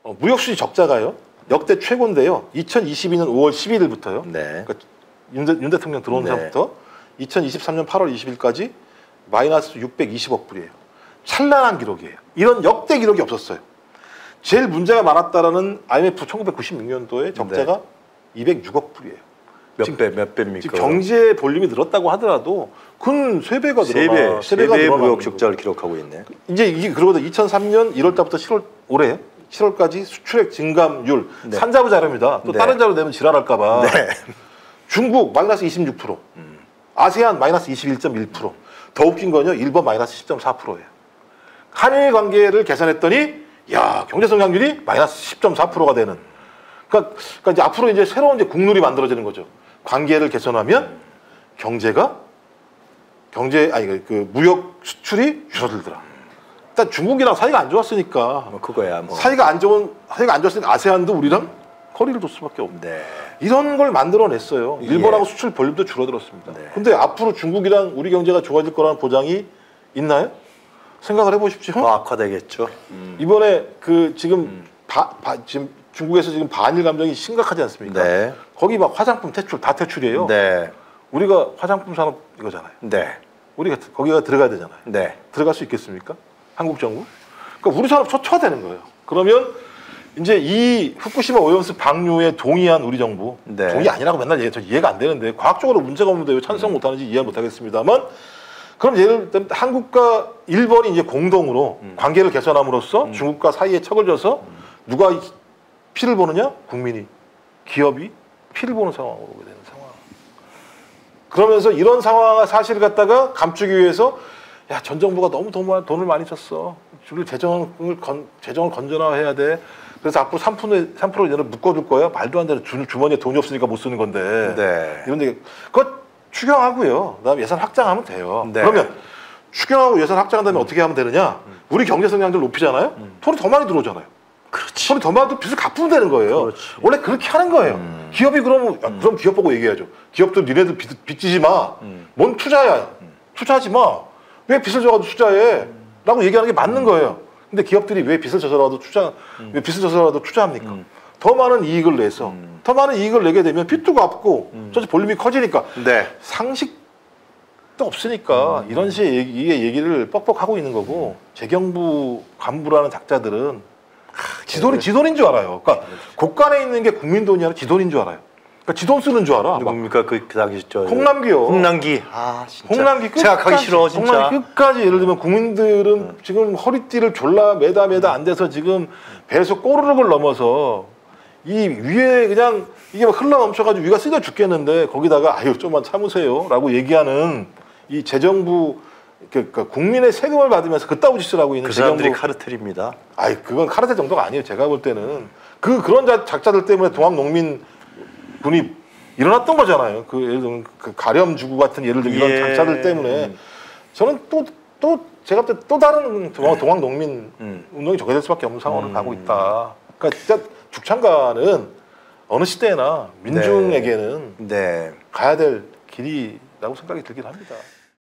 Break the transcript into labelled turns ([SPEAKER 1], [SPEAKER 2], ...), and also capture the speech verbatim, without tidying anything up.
[SPEAKER 1] 어, 무역 수지 적자가요 역대 최고인데요. 이천이십이 년 오월 십일일부터요.
[SPEAKER 2] 네.
[SPEAKER 1] 그러니까 윤, 윤 대통령 들어온
[SPEAKER 2] 네.
[SPEAKER 1] 날부터 이천이십삼 년 팔월 이십일까지 마이너스 육백이십억 불이에요. 찬란한 기록이에요. 이런 역대 기록이 없었어요. 제일 문제가 많았다라는 아이엠에프 천구백구십육 년도에 적자가 네. 이백육억 불이에요.
[SPEAKER 2] 몇 배, 몇 배입니까?
[SPEAKER 1] 지금 경제 볼륨이 늘었다고 하더라도 큰 세 배가 늘어나.
[SPEAKER 2] 세 배, 세 배의 무역 적자를 기록하고 있네.
[SPEAKER 1] 이제 이게 그러고도 이천삼 년 일월 달부터 칠월 올해 칠월까지 수출액 증감률 네. 산자부 자료입니다. 또 네. 다른 자료 내면 지랄할까봐. 네. 중국 마이너스 이십육 퍼센트, 음. 아세안 마이너스 이십일 점 일 퍼센트. 더 웃긴 건요, 일본 마이너스 십 점 사 퍼센트예요. 한일 관계를 계산했더니, 야 경제 성장률이 마이너스 십 점 사 퍼센트가 되는. 그러니까, 그러니까 이제 앞으로 이제 새로운 이제 국룰이 만들어지는 거죠. 관계를 개선하면 경제가 경제 아니 그 무역 수출이 줄어들더라. 일단 중국이랑 사이가 안 좋았으니까
[SPEAKER 2] 뭐 그거야 뭐.
[SPEAKER 1] 사이가 안 좋은 사이가 안 좋았으니까 아세안도 우리랑 거리를 뒀 수밖에 없네. 네. 이런 걸 만들어냈어요. 일본하고 예. 수출 볼륨도 줄어들었습니다. 네. 근데 앞으로 중국이랑 우리 경제가 좋아질 거라는 보장이 있나요? 생각을 해보십시오.
[SPEAKER 2] 더 악화되겠죠.
[SPEAKER 1] 음. 이번에 그 지금 음. 바, 바, 지금 중국에서 지금 반일 감정이 심각하지 않습니까? 네. 거기 막 화장품 퇴출 다 퇴출이에요. 네. 우리가 화장품 산업 이거잖아요. 네. 우리가 거기가 들어가야 되잖아요. 네. 들어갈 수 있겠습니까? 한국 정부? 그러니까 우리 산업 초토화되는 거예요. 그러면 이제 이 후쿠시마 오염수 방류에 동의한 우리 정부, 네. 동의 아니라고 맨날 얘기해. 저 이해가 안 되는데 과학적으로 문제가 없는데 왜 찬성 못하는지 이해 못하겠습니다만, 그럼 예를 들면 한국과 일본이 이제 공동으로 음. 관계를 개선함으로써 음. 중국과 사이에 척을 져서 음. 누가 피를 보느냐? 국민이, 기업이 피를 보는 상황으로 오게 되는 상황. 그러면서 이런 상황 사실을 갖다가 감추기 위해서 야, 전 정부가 너무 돈을 많이 썼어. 주를 재정을 건, 재정을 건전화해야 돼. 그래서 앞으로 삼 퍼센트, 삼 퍼센트 얘를 묶어줄 거야. 말도 안 되는 주, 주머니에 돈이 없으니까 못 쓰는 건데. 네. 이런데 그거 추경하고요. 그다음에 예산 확장하면 돼요. 네. 그러면 추경하고 예산 확장한 다음에 음. 어떻게 하면 되느냐? 음. 우리 경제 성장률 높이잖아요. 음. 돈이 더 많이 들어오잖아요.
[SPEAKER 2] 그렇지.
[SPEAKER 1] 돈이 더 많이 들어 빚을 갚으면 되는 거예요. 그렇지. 원래 그렇게 하는 거예요. 음. 기업이 그러면 야, 그럼 기업 보고 얘기해야죠. 기업도 니네들 빚, 빚지지 마. 음. 뭔 투자야. 음. 투자하지 마. 왜 빚을 져가지고 투자해? 음. 라고 얘기하는 게 맞는 거예요. 근데 기업들이 왜 빚을 져서라도 투자, 음. 왜 빚을 져서라도 투자합니까? 음. 더 많은 이익을 내서, 음. 더 많은 이익을 내게 되면 빚도 갚고, 음. 저쪽 볼륨이 커지니까, 네. 상식도 없으니까, 음. 이런 식의 얘기, 얘기를 뻑뻑하고 있는 거고, 재경부 간부라는 작자들은 지돈이 지돈인 줄 알아요. 그러니까 곳간에 있는 게 국민 돈이 아니라 지돈인 줄 알아요. 그러니까 지돈 쓰는 줄 알아.
[SPEAKER 2] 누굽니까 그, 그 당시 저
[SPEAKER 1] 홍남기요.
[SPEAKER 2] 홍남기. 아 진짜.
[SPEAKER 1] 홍남기 끝까지.
[SPEAKER 2] 생각하기 싫어 진짜.
[SPEAKER 1] 홍남기 끝까지 예를 들면 국민들은 음. 지금 허리띠를 졸라 매다 매다 안 돼서 지금 배에서 꼬르륵을 넘어서 이 위에 그냥 이게 막 흘러 넘쳐가지고 위가 쓰려 죽겠는데 거기다가 아유 좀만 참으세요라고 얘기하는 이 재정부 그러니까 국민의 세금을 받으면서 그따위 짓을 하고 있는
[SPEAKER 2] 그 사람들이 재정부. 카르텔입니다.
[SPEAKER 1] 아이 그건 카르텔 정도가 아니에요. 제가 볼 때는 그 그런 작자들 때문에 동학 농민 군이 일어났던 거잖아요. 그 예를 들면 그 가렴주구 같은 예를 들면 예. 이런 작자들 때문에 저는 또 또 제가 볼 때 또 다른 동학, 동학 농민 음. 운동이 저게 될 수밖에 없는 상황으로 음. 가고 있다. 그러니까 진짜 죽창가는 어느 시대나 민중에게는 네. 네. 가야 될 길이라고 생각이 들긴 합니다.